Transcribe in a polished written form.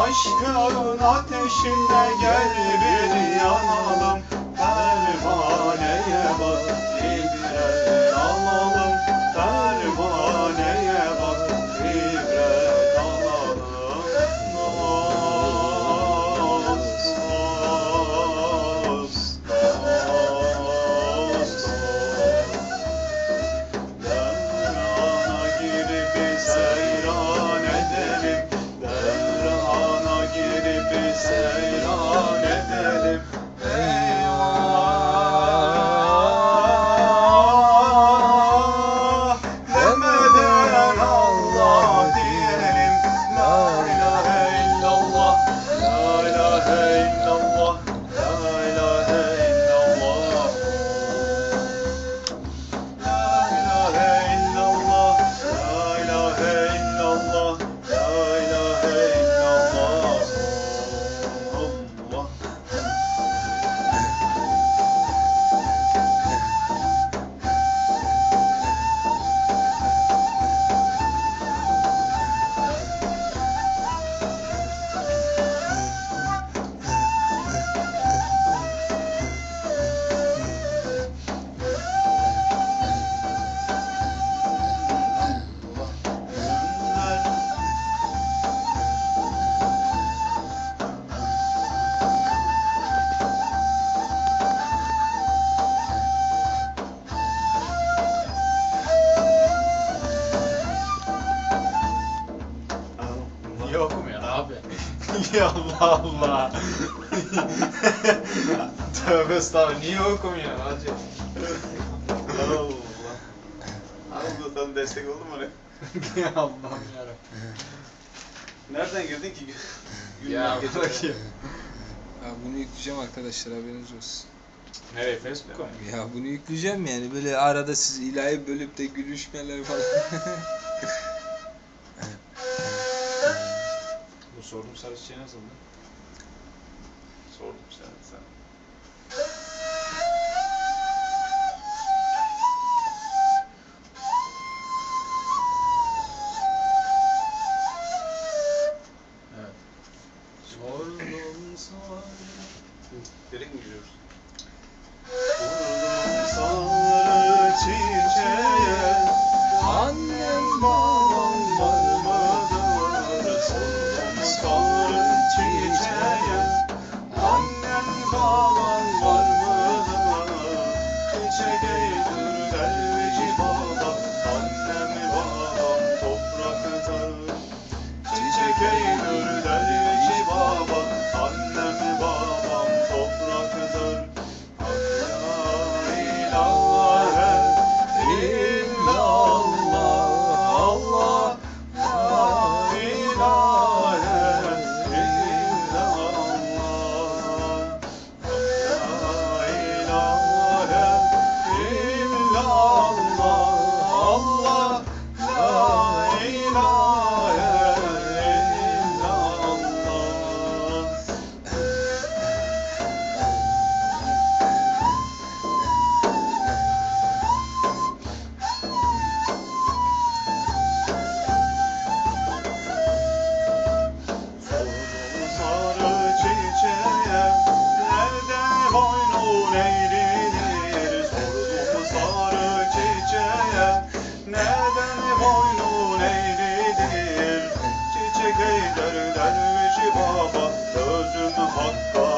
Aşkın ateşinde gel bir yanalım. Pervaneye bak ibret alalım. Pervaneye bak ibret alalım. Dost, dost, devrana girip seyran edelim. Devrana girip seyran edelim. Eyvah demeden Allah diyelim. La ilahe illallah, la ilahe illallah, la ilahe illallah. La ilahe illallah, la ilahe illallah, la ilahe illallah. Allah. Niye okumuyor abi? Ya Allah Allah. Tövbe estağfurullah. Niye okumuyor hacı? Allah. Abi bu sana destek oldu mu oraya? Ya Allah'ım yarabbim. Nereden girdin ki? Ya Gülmen bırak geçiyor. ya. Ya bunu yükleyeceğim arkadaşlar, haberiniz olsun. Nereye? Facebook'a mı? Ya bunu yükleyeceğim yani, böyle arada siz ilahi bölüp de gülüşmeler falan. Bu sorduğum sarı çiçeği nasıldı? Sordum sen. Evet. Sordum sarı. Direkt mi giriyoruz? Sordum sarı çiçeğe, annem babam var mıdır? Sordum sarı çiçeğe, annem babam var mıdır? Çiçek eğilir derviş baba, annem babam topraktır. Çiçek eğilir derviş baba, annem babam topraktır. La ilahe illallah, Allah, la ilahe illallah, la ilahe illallah, Allah, la ilahe illallah. Sordum sarı çiçeğe, nerede boynun eğrilir? Sordum sarı çiçeğe, nereden boynun eğrilir? Çiçek eğler derviş baba, sözüm hakka